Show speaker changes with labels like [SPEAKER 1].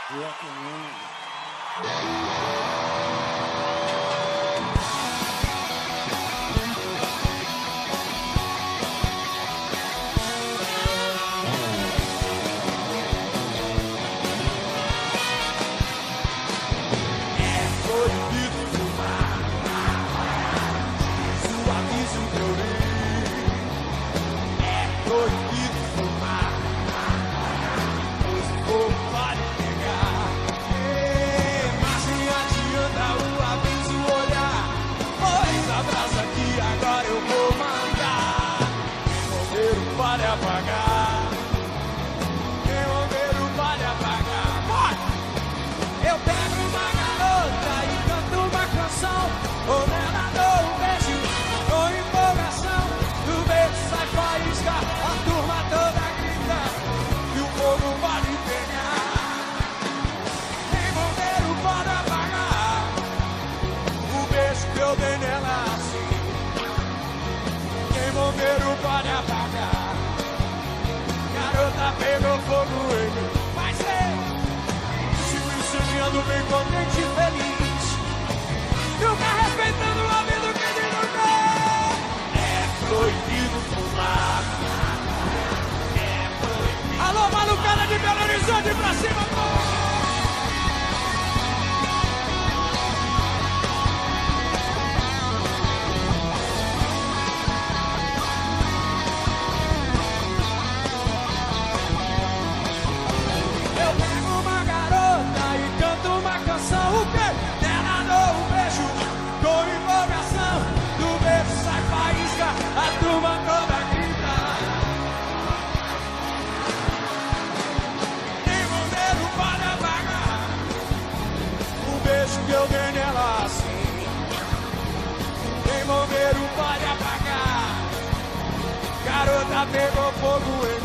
[SPEAKER 1] Pegou fogo em mim. Vai ser. Sigo incendiando bem contente e feliz. Nunca respeitando a vida que ele não dá. É proibido fumar. É proibido. Alô, malucada de Belo Horizonte, pra cima, pô! O que? Ela dou um beijo com empolgação. Do beijo sai faísca, a turma toda grita. Nem bombeiro pode apagar o beijo que eu dei nela assim. Nem bombeiro pode apagar. Garota pegou fogo em